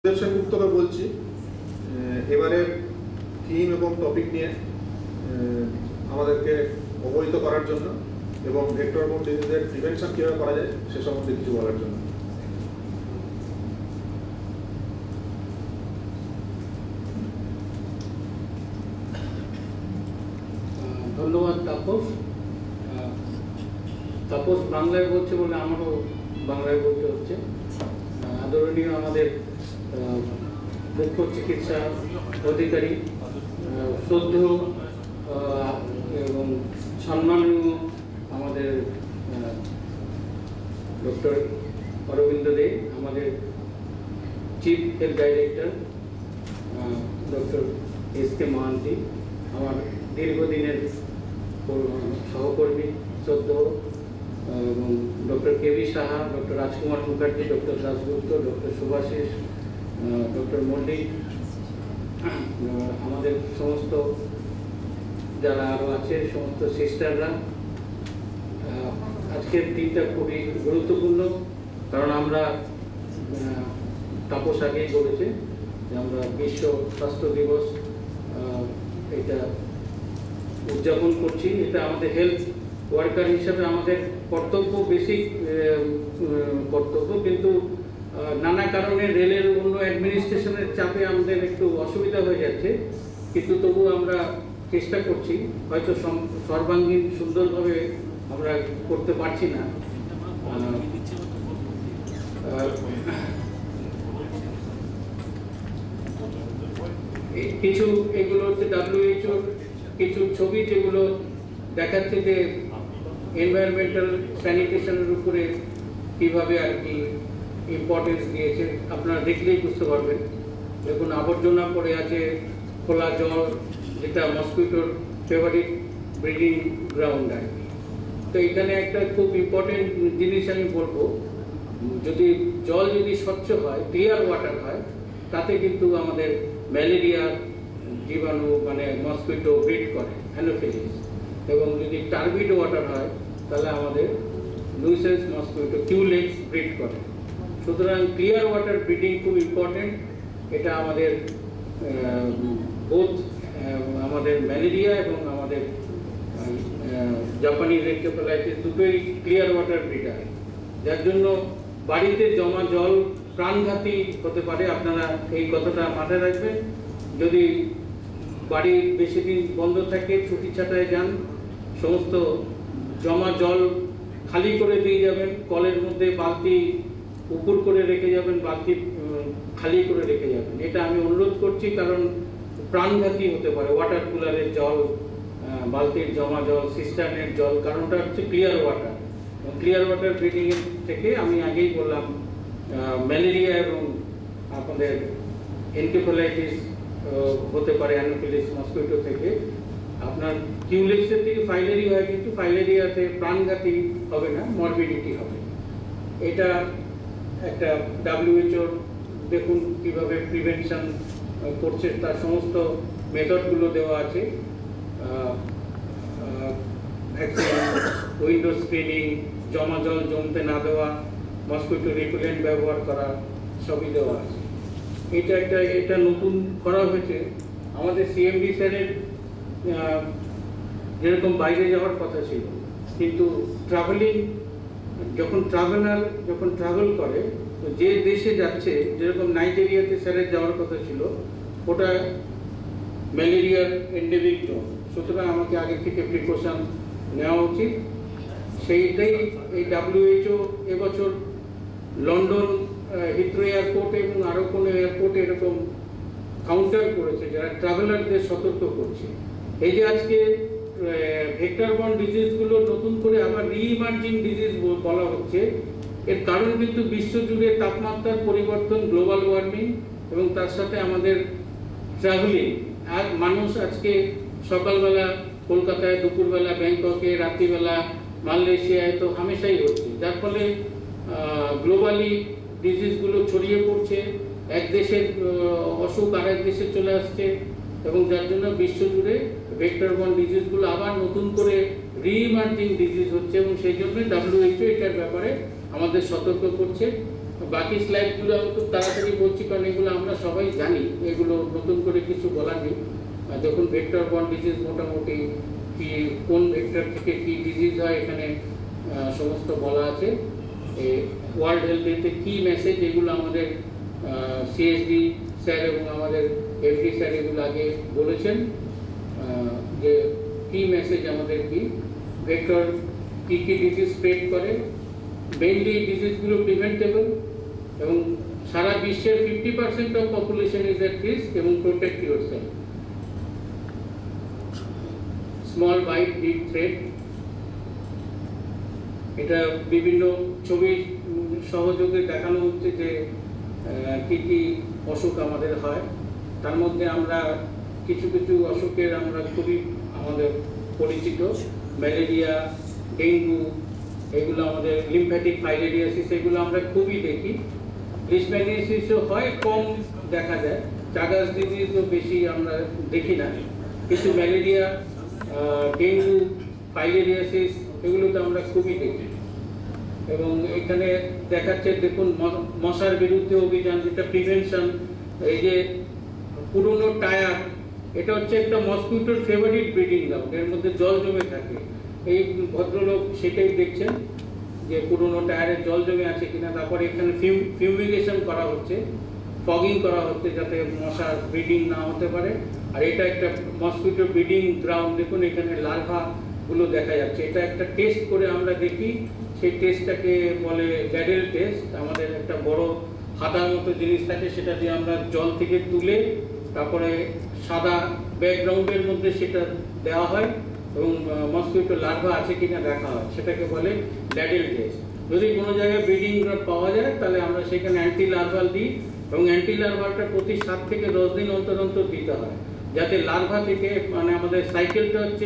সেনগুপ্তকে বলছি এবারের থিম এবং টপিক নিয়ে আমাদেরকে অবহিত করার জন্য এবং ভেক্টর বোর্ন ডিজিজের প্রিভেনশন কীভাবে করা যায় সে সম্বন্ধে কিছু বলার জন্য। ধন্যবাদ তাপস। তাপস বাংলায় বলছে বলে আমারও বাংলায় বলতে হচ্ছে। আদরণীয় আমাদের মুখ্য চিকিৎসা অধিকারী, শ্রদ্ধেয় এবং সম্মানীয় আমাদের ডক্টর অরবিন্দ দে, আমাদের chief health director doctor S K. Mohanty, আমার দীর্ঘদিনের সহকর্মী শ্রদ্ধেয় এবং doctor K V. Saha, doctor Rajkumar Mukherjee, doctor Dasgupta, doctor Subhasis, doctor Mallick, আমাদের সমস্ত যারা আরও আছে সমস্ত সিস্টাররা। আজকের দিনটা খুবই গুরুত্বপূর্ণ, কারণ আমরা তাপস আগেই বলেছে যে আমরা বিশ্ব স্বাস্থ্য দিবস এটা উদযাপন করছি। এটা আমাদের হেলথ ওয়ার্কার হিসাবে আমাদের কর্তব্য, বেসিক কর্তব্য, কিন্তু নানা কারণে রেলের অন্য অ্যাডমিনিস্ট্রেশনের চাপে আমাদের একটু অসুবিধা হয়ে যাচ্ছে, কিন্তু তবু আমরা চেষ্টা করছি। হয়তো সর্বাঙ্গীন সুন্দরভাবে আমরা করতে পারছি না। কিছু এগুলো হচ্ছে WHO কিছু ছবি যেগুলো দেখাচ্ছে যে এনভায়রনমেন্টাল স্যানিটেশনের উপরে কীভাবে আর কি ইম্পর্টেন্স দিয়েছে, আপনারা দেখলেই বুঝতে পারবেন। দেখুন, আবর্জনা পড়ে আছে, খোলা জল, যেটা মসকিউটোর ফেভারিট ব্রিডিং গ্রাউন্ড আর কি। তো এখানে একটা খুব ইম্পর্টেন্ট জিনিস আমি বলবো, যদি জল যদি স্বচ্ছ হয়, ক্লিয়ার ওয়াটার হয়, তাতে কিন্তু আমাদের ম্যালেরিয়া জীবাণু মানে মসকিউটো ব্রিড করে, অ্যানোফিলিস। এবং যদি টার্বিড ওয়াটার হয় তাহলে আমাদের লুইসেন্স মসকিউটো কিউলেক্স ব্রিড করে। সুতরাং ক্লিয়ার ওয়াটার ব্রিডিং খুব ইম্পর্টেন্ট। এটা আমাদের বোথ আমাদের ম্যালেরিয়া এবং আমাদের জাপানিজ এনকেফেলাইটিস দুটোই ক্লিয়ার ওয়াটার ব্রিডার, যার জন্য বাড়িতে জমা জল প্রাণঘাতী হতে পারে। আপনারা এই কথাটা মাথায় রাখবেন। যদি বাড়ি বেশি দিন বন্ধ থাকে, ছুটি ছাটায় যান, সমস্ত জমা জল খালি করে দিয়ে যাবেন, কলের মধ্যে বালতি উপর করে রেখে যাবেন, বালতি খালি করে রেখে যাবেন। এটা আমি অনুরোধ করছি, কারণ প্রাণঘাতী হতে পারে ওয়াটার কুলারের জল, বালতির জমা জল, সিস্টার্নের জল, কারণটা হচ্ছে ক্লিয়ার ওয়াটার। ক্লিয়ার ওয়াটার ব্রিডিংয়ের থেকে আমি আগেই বললাম ম্যালেরিয়া এবং আপনাদের এনকেফেলাইটিস হতে পারে অ্যানোফিলিস মসকিউটো থেকে। আপনার কিউলেক্সের থেকে ফাইলেরি হয়, কিন্তু ফাইলেরিয়াতে প্রাণঘাতী হবে না, মরবিডিটি হবে। এটা একটা WHO দেখুন কিভাবে প্রিভেনশন করছে, তার সমস্ত মেথডগুলো দেওয়া আছে। ভ্যাকসিন, উইন্ডো স্ক্রিনিং, জমা জল জমতে না দেওয়া, মসকিউটো রিপেলেন্ট ব্যবহার করা, সবই দেওয়া আছে। এটা নতুন করা হয়েছে। আমাদের CMD স্যারের যেরকম বাইরে যাওয়ার কথা ছিল, কিন্তু ট্রাভেলিং যখন ট্রাভেল করে, তো যে দেশে যাচ্ছে, যেরকম নাইজেরিয়াতে স্যারের যাওয়ার কথা ছিল, ওটা ম্যালেরিয়ার এন্ডেমিক জোন। সুতরাং আমাকে আগে থেকে প্রিকশন নেওয়া উচিত। সেইটাই এই WHO এবছর লন্ডন হিথ্রো এয়ারপোর্ট এবং আরও কোনো এয়ারপোর্টে এরকম কাউন্টার করেছে, যারা ট্রাভেলারদের সতর্ক করছে। এই যে আজকে ভেক্টর বর্ন ডিজিজগুলো নতুন করে আবার রিইমার্জিং ডিজিজ বলা হচ্ছে, এর কারণ কিন্তু বিশ্বজুড়ে তাপমাত্রার পরিবর্তন, গ্লোবাল ওয়ার্মিং এবং তার সাথে আমাদের ট্রাভেলিং। আর মানুষ আজকে সকালবেলা কলকাতায়, দুপুরবেলা ব্যাংককে, রাত্রিবেলা মালয়েশিয়ায়, তো হামেশাই হচ্ছে, যার ফলে গ্লোবালি ডিজিজগুলো ছড়িয়ে পড়ছে। এক দেশের অসুখ আরেক দেশে চলে আসছে, এবং যার জন্য বিশ্বজুড়ে ভেক্টর বর্ন ডিজিজগুলো আবার নতুন করে রিইমার্জিং ডিজিজ হচ্ছে, এবং সেই জন্য WHO এটার ব্যাপারে আমাদের সতর্ক করছে। বাকি স্লাইডগুলো আমি খুব তাড়াতাড়ি বলছি কারণ এগুলো আমরা সবাই জানি, এগুলো নতুন করে কিছু বলার নেই। দেখুন ভেক্টর বর্ন ডিজিজ মোটামুটি কি কোন ভেক্টর থেকে কি ডিজিজ হয় এখানে সমস্ত বলা আছে। ওয়ার্ল্ড হেলথ ডেতে কী মেসেজ এগুলো আমাদের সিএসডি স্যার এবং আমাদের এফডি স্যার এগুলো আগে বলেছেন যে কী মেসেজ আমাদের কি ভেক্টর কী কী ডিজিজ স্প্রেড করে, মেইনলি ডিজিজগুলো প্রিভেন্টেবল এবং সারা বিশ্বের 50% of population is at risk এবং protect yourself. Small bite big threat, এটা বিভিন্ন ছবির সহযোগে দেখানো হচ্ছে যে কী কী অসুখ আমাদের হয়। তার মধ্যে আমরা কিছু কিছু অসুখের আমরা খুবই আমাদের পরিচিত, ম্যালেরিয়া, ডেঙ্গু, এগুলো আমাদের লিম্ফ্যাটিক ফাইলেরিয়াসিস, এগুলো আমরা খুবই দেখি। লিশম্যানিয়াসিসও হয়, কম দেখা যায়। চাগাস ডিজিজও বেশি আমরা দেখি না, কিন্তু ম্যালেরিয়া, ডেঙ্গু, ফাইলেরিয়াসিস এগুলোতে আমরা খুবই দেখি। এবং এখানে দেখাচ্ছে দেখুন মশার বিরুদ্ধে অভিযান, যেটা প্রিভেনশন। এই যে পুরনো টায়ার, এটা হচ্ছে একটা মসকিউটোর ফেভারিট ব্রিডিং গ্রাউন্ড, এর মধ্যে জল জমে থাকে। এই ভদ্রলোক সেটাই দেখছেন যে পুরনো টায়ারে জল জমে আছে কিনা। তারপরে এখানে ফিউমিগেশন করা হচ্ছে, ফগিং করা হচ্ছে যাতে মশার ব্রিডিং না হতে পারে। আর এটা একটা মসকিউটো ব্রিডিং গ্রাউন্ড, দেখুন এখানে লার্ভাগুলো দেখা যাচ্ছে। এটা একটা টেস্ট করে আমরা দেখি, সেই টেস্টটাকে বলে ড্যাডেল টেস্ট। আমাদের একটা বড় হাতার মতো জিনিস থাকে, সেটা দিয়ে আমরা জল থেকে তুলে তারপরে সাদা ব্যাকগ্রাউন্ডের মধ্যে সেটা দেওয়া হয় এবং মসকিউটো লার্ভা আছে কিনা দেখা হয়, সেটাকে বলে ড্যাডেল টেস্ট। যদি কোনো জায়গায় ব্রিডিং গ্রাউন্ড পাওয়া যায় তাহলে আমরা সেখানে অ্যান্টি লার্ভাল দিই এবং অ্যান্টি লার্ভালটা প্রতি 7 থেকে 10 দিন অন্তর অন্তর দিতে হয়, যাতে লার্ভা থেকে মানে আমাদের সাইকেলটা হচ্ছে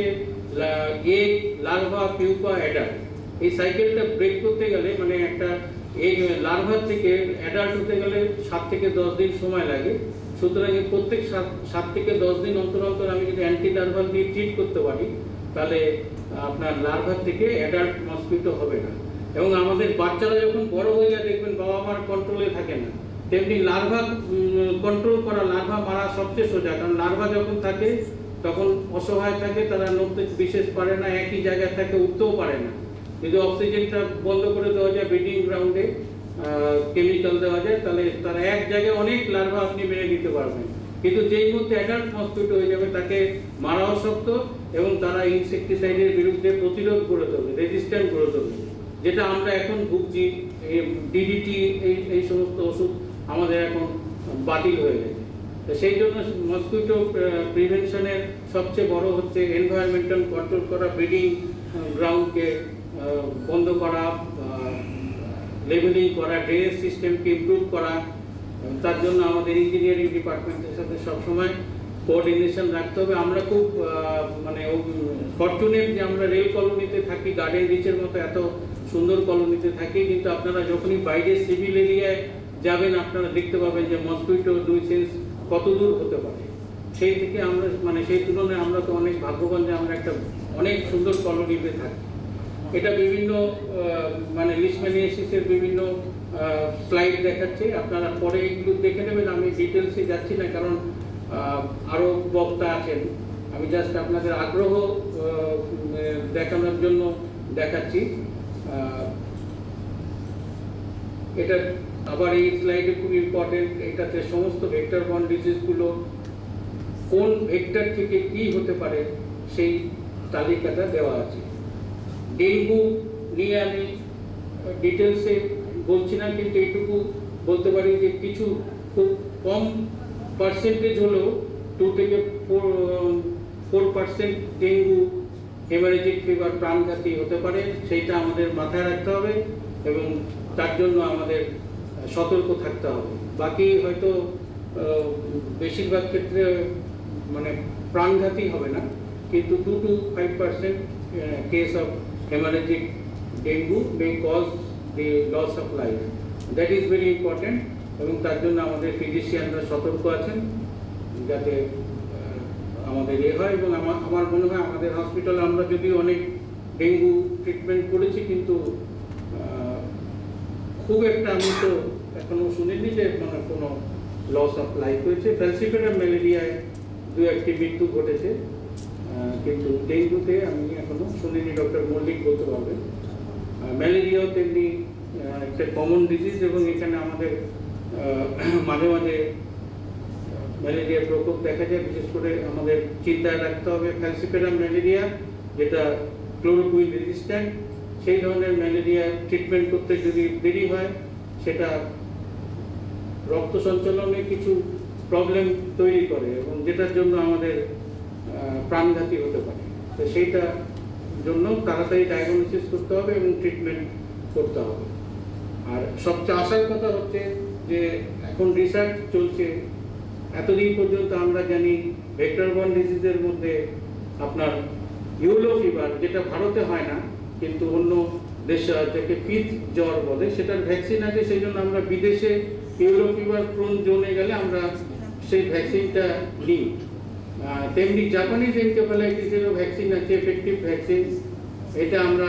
এগ, লার্ভা, পিউপা, অ্যাডাল্ট। এই সাইকেলটা ব্রেক করতে গেলে মানে একটা এই লার্ভার থেকে অ্যাডাল্ট হতে গেলে 7 থেকে 10 দিন সময় লাগে। সুতরাং প্রত্যেক 7 থেকে 10 দিন অন্তর অন্তর আমি যদি অ্যান্টি লার্ভাল দিয়ে ট্রিট করতে পারি তাহলে আপনার লার্ভার থেকে অ্যাডাল্ট মসকিউটো হবে না। এবং আমাদের বাচ্চারা যখন বড় হয়ে যায় দেখবেন বাবা মার কন্ট্রোলে থাকে না, তেমনি লার্ভা কন্ট্রোল করা, লার্ভা মারা সবচেয়ে সোজা। কারণ লার্ভা যখন থাকে তখন অসহায় থাকে, তারা নড়তে বিশেষ পারে না, একই জায়গায় থাকে, উঠতেও পারে না। যদি অক্সিজেনটা বন্ধ করে দেওয়া যায়, ব্রিডিং গ্রাউন্ডে কেমিক্যাল দেওয়া যায়, তাহলে তারা এক জায়গায় অনেক লার্ভা আপনি মেরে দিতে পারবেন। কিন্তু যেই মধ্যে অ্যাডাল্ট মসকিউটো হয়ে যাবে তাকে মারাও শক্ত এবং তারা ইনসেকটিসাইডের বিরুদ্ধে প্রতিরোধ করে দেবে, রেজিস্ট্যান্ট করে দেবে, যেটা আমরা এখন ভুগছি। ডিডিটি এই সমস্ত ওষুধ আমাদের এখন বাতিল হয়ে গেছে। তো সেই জন্য মসকিউটো প্রিভেনশনের সবচেয়ে বড় হচ্ছে এনভায়রনমেন্টাল কন্ট্রোল করা, ব্রিডিং গ্রাউন্ডকে বন্ধ করা, লেভেলিং করা, ড্রেনেজ সিস্টেমকে ইমপ্রুভ করা। তার জন্য আমাদের ইঞ্জিনিয়ারিং ডিপার্টমেন্টের সাথে সবসময় কোঅর্ডিনেশন রাখতে হবে। আমরা খুব মানে ফরচুনেট যে আমরা রেল কলোনিতে থাকি, গার্ডেন রিচের মতো এত সুন্দর কলোনিতে থাকি, কিন্তু আপনারা যখনই বাইরে সিভিল এরিয়ায় যাবেন আপনারা দেখতে পাবেন যে মসকিউটো নিউসেন্স কত দূর হতে পারে। সেই থেকে আমরা মানে সেই তুলনায় আমরা তো অনেক ভাগ্যবান যে আমরা একটা অনেক সুন্দর কলোনিতে থাকি। এটা বিভিন্ন মানে লিশম্যানিয়াসিসের বিভিন্ন স্লাইড দেখাচ্ছে, আপনারা পরে এগুলো দেখে নেবেন। আমি ডিটেলসে যাচ্ছি না কারণ আরও বক্তা আছেন, আমি জাস্ট আপনাদের আগ্রহ দেখানোর জন্য দেখাচ্ছি। এটা আবার এই স্লাইডে খুব ইম্পর্টেন্ট, এটাতে সমস্ত ভেক্টর বর্ন ডিজিজগুলো কোন ভেক্টর থেকে কি হতে পারে সেই তালিকাটা দেওয়া আছে। ডেঙ্গু নিয়ে আমি ডিটেলসে বলছি না, কিন্তু এইটুকু বলতে পারি যে কিছু খুব কম পার্সেন্টেজ হলেও 2 থেকে 4% ডেঙ্গু হেমারেজিক ফিভার প্রাণঘাতী হতে পারে, সেইটা আমাদের মাথায় রাখতে হবে এবং তার জন্য আমাদের সতর্ক থাকতে হবে। বাকি হয়তো বেশিরভাগ ক্ষেত্রে মানে প্রাণঘাতী হবে না, কিন্তু 2 to 5% case of hemorrhagic dengue may cause the loss of life. That is very important এবং তার জন্য আমাদের ফিজিশিয়ানরা সতর্ক আছেন যাতে আমাদের হয়। এবং আমার মনে হয় আমাদের হসপিটালে আমরা যদি অনেক ডেঙ্গু ট্রিটমেন্ট করেছি, কিন্তু খুব একটা আমি তো এখনো শুনিনি যে মানে কোনো লস অফ লাইফ হয়েছে। ফ্যালসিফেরাম ম্যালেরিয়ায় 2-1টি মৃত্যু ঘটেছে, কিন্তু ডেঙ্গুতে আমি এখনো শুনিনি। ডক্টর মল্লিক বলতে পারবেন। ম্যালেরিয়াও তেমনি একটা কমন ডিজিজ, এবং এখানে আমাদের মাঝে মাঝে ম্যালেরিয়ার প্রকোপ দেখা যায়। বিশেষ করে আমাদের চিন্তায় রাখতে হবে ফ্যালসিফেরাম ম্যালেরিয়া, যেটা ক্লোরোকুইন রেজিস্ট্যান্ট, সেই ধরনের ম্যালেরিয়া ট্রিটমেন্ট করতে যদি দেরি হয় সেটা রক্ত সঞ্চালনে কিছু প্রবলেম তৈরি করে, এবং যেটার জন্য আমাদের প্রাণঘাতী হতে পারে। তো সেইটা জন্য তাড়াতাড়ি ডায়াগনোসিস করতে হবে এবং ট্রিটমেন্ট করতে হবে। আর সবচেয়ে আশার কথা হচ্ছে যে এখন রিসার্চ চলছে। এতদিন পর্যন্ত আমরা জানি ভেক্টর বর্ন ডিজিজের মধ্যে আপনার ইয়েলো ফিভার, যেটা ভারতে হয় না কিন্তু অন্য দেশে যাকে পিথ জ্বর বলে, সেটার ভ্যাকসিন আছে। সেই জন্য আমরা বিদেশে ইয়েলো ফিভার প্রোন জোনে গেলে আমরা সেই ভ্যাকসিনটা নিই। তেমনি জাপানিজ এনকেফালাইটিসেরও ভ্যাকসিন আছে, এফেক্টিভ ভ্যাকসিন। এটা আমরা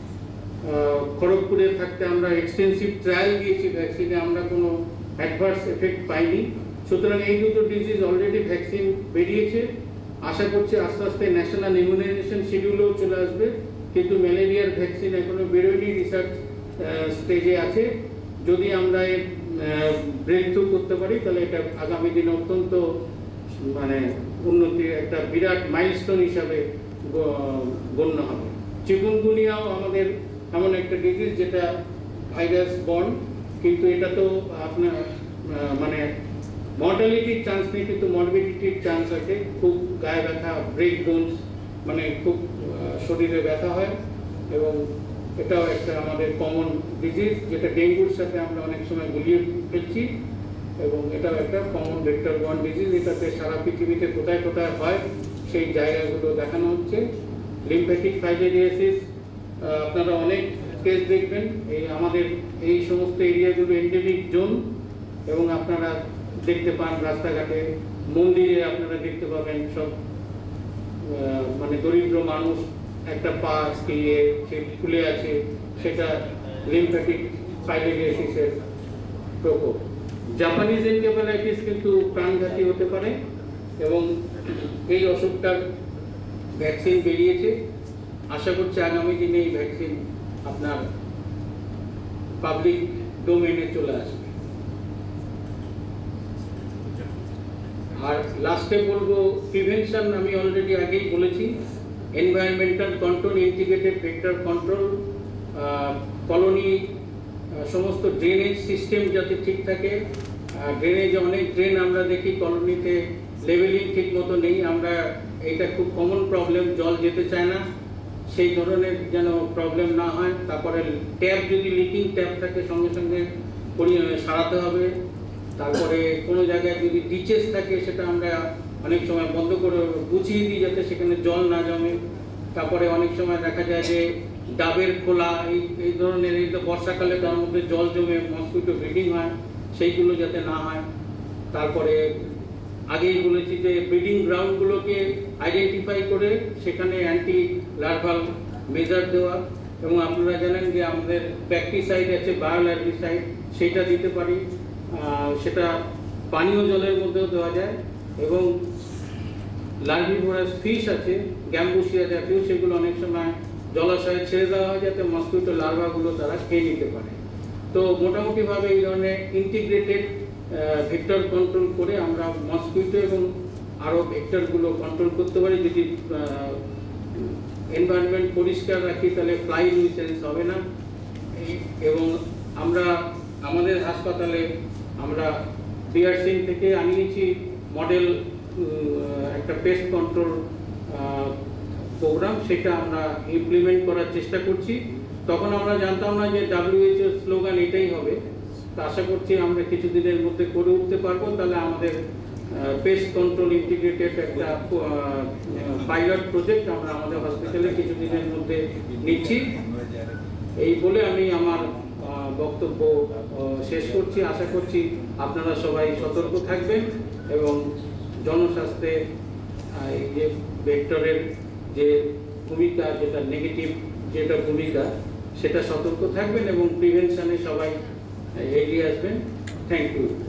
খড়গপুরে থাকতে আমরা এক্সটেন্সিভ ট্রায়াল দিয়েছি ভ্যাকসিনে, আমরা কোনো অ্যাডভার্স এফেক্ট পাইনি। সুতরাং এই দুটো ডিজিজ অলরেডি ভ্যাকসিন বেরিয়েছে। আশা করছি আস্তে আস্তে ন্যাশনাল ইমিউনাইজেশন শিডিউলেও চলে আসবে, কিন্তু ম্যালেরিয়ার ভ্যাকসিন এখনো বেরোয়নি, রিসার্চ স্টেজে আছে। যদি আমরা এর ব্রেক থ্রু করতে পারি তাহলে এটা আগামী দিনে অত্যন্ত মানে উন্নতির একটা বিরাট মাইলস্টোন হিসাবে গণ্য হবে। চিকুনগুনিয়াও আমাদের এমন একটা ডিজিজ যেটা ভাইরাস বর্ন, কিন্তু এটা তো আপনার মানে মর্টালিটির চান্স নেই, কিন্তু মরবিডিটির চান্স আছে। খুব গায়ে ব্যথা, ব্রেক বোনস, মানে খুব শরীরে ব্যথা হয়, এবং এটাও একটা আমাদের কমন ডিজিজ যেটা ডেঙ্গুর সাথে আমরা অনেক সময় গুলিয়ে ফেলছি, এবং এটাও একটা কমন ভেক্টর বর্ন ডিজিজ। এটাতে সারা পৃথিবীতে কোথায় কোথায় হয় সেই জায়গাগুলো দেখানো হচ্ছে। লিম্ফ্যাটিক ফাইলেরিয়াসিস আপনারা অনেক কেস দেখবেন। এই আমাদের এই সমস্ত এরিয়াগুলো এন্ডেমিক জোন, এবং আপনারা দেখতে পান রাস্তাঘাটে, মন্দিরে আপনারা দেখতে পাবেন সব মানে দরিদ্র মানুষ একটা পা স্কিয়ে সে ফুলে আছে, সেটা লিম্ফ্যাটিক ফাইলেরিয়াসিসের প্রকোপ। জাপানিজ এনকেফালাইটিস কিন্তু প্রাণঘাতী হতে পারে, এবং এই অসুখটার ভ্যাকসিন বেরিয়েছে। আশা করছি আগামী দিনে এই ভ্যাকসিন আপনার পাবলিক ডোমেনে চলে আসবে। আর লাস্টে বলবো প্রিভেনশন, আমি অলরেডি আগেই বলেছি। Environmental control, integrated vector control, colony সমস্ত ড্রেনেজ সিস্টেম যাতে ঠিক থাকে। ড্রেনেজে অনেক ড্রেন আমরা দেখি কলোনিতে লেভেলিং ঠিক মতো নেই, আমরা এটা খুব কমন প্রবলেম, জল যেতে চায় না, সেই ধরনের যেন প্রবলেম না হয়। তারপরে ট্যাপ যদি লিকিং ট্যাপ থাকে সঙ্গে সঙ্গে সারাতে হবে। তারপরে কোনো জায়গায় যদি ডিচেস থাকে সেটা আমরা অনেক সময় বন্ধ করে গুছিয়ে দিই যাতে সেখানে জল না জমে। তারপরে অনেক সময় দেখা যায় যে ডাবের খোলা এই ধরনের, এই তো বর্ষাকালে তার মধ্যে জল জমে মসকিটো ব্রিডিং হয়, সেইগুলো যাতে না হয়। তারপরে আগেই বলেছি যে ব্রিডিং গ্রাউন্ডগুলোকে আইডেন্টিফাই করে সেখানে অ্যান্টি লার্ভাল মেজার দেওয়া, এবং আপনারা জানেন যে আমাদের প্যাকটিসাইড আছে, বায়োলার্ভিসাইড, সেটা দিতে পারি। সেটা পানীয় জলের মধ্যেও দেওয়া যায়, এবং লার্ভিভোরাস ফিশ আছে গ্যাম্বুসিয়া জাতীয়, সেগুলো অনেক সময় জলাশয়ে ছেড়ে দেওয়া হয় যাতে মসকিটো লার্ভাগুলো তারা খেয়ে নিতে পারে। তো মোটামুটিভাবে এই ধরনের ইন্টিগ্রেটেড ভেক্টর কন্ট্রোল করে আমরা মসকিটো এবং আরও ভেক্টরগুলো কন্ট্রোল করতে পারি। যদি এনভায়রনমেন্ট পরিষ্কার রাখি তাহলে ফ্লাই নিউসেন্স হবে না। এবং আমরা আমাদের হাসপাতালে আমরা বিআরসিং থেকে আনিয়েছি মডেল একটা পেস্ট কন্ট্রোল প্রোগ্রাম, সেটা আমরা ইমপ্লিমেন্ট করার চেষ্টা করছি। তখন আমরা জানতাম না যে WHO স্লোগান এটাই হবে, তো আশা করছি আমরা কিছুদিনের মধ্যে করে উঠতে পারবো। তাহলে আমাদের পেস্ট কন্ট্রোল ইন্টিগ্রেটেড একটা পাইলট প্রজেক্ট আমরা আমাদের হসপিটালে কিছুদিনের মধ্যে নিচ্ছি। এই বলে আমি আমার বক্তব্য শেষ করছি। আশা করছি আপনারা সবাই সতর্ক থাকবেন এবং জনস্বাস্থ্যে এই যে ভেক্টরের যে ভূমিকা, যেটা নেগেটিভ যেটা ভূমিকা, সেটা সতর্ক থাকবেন এবং প্রিভেনশনে সবাই এগিয়ে আসবেন। Thank you.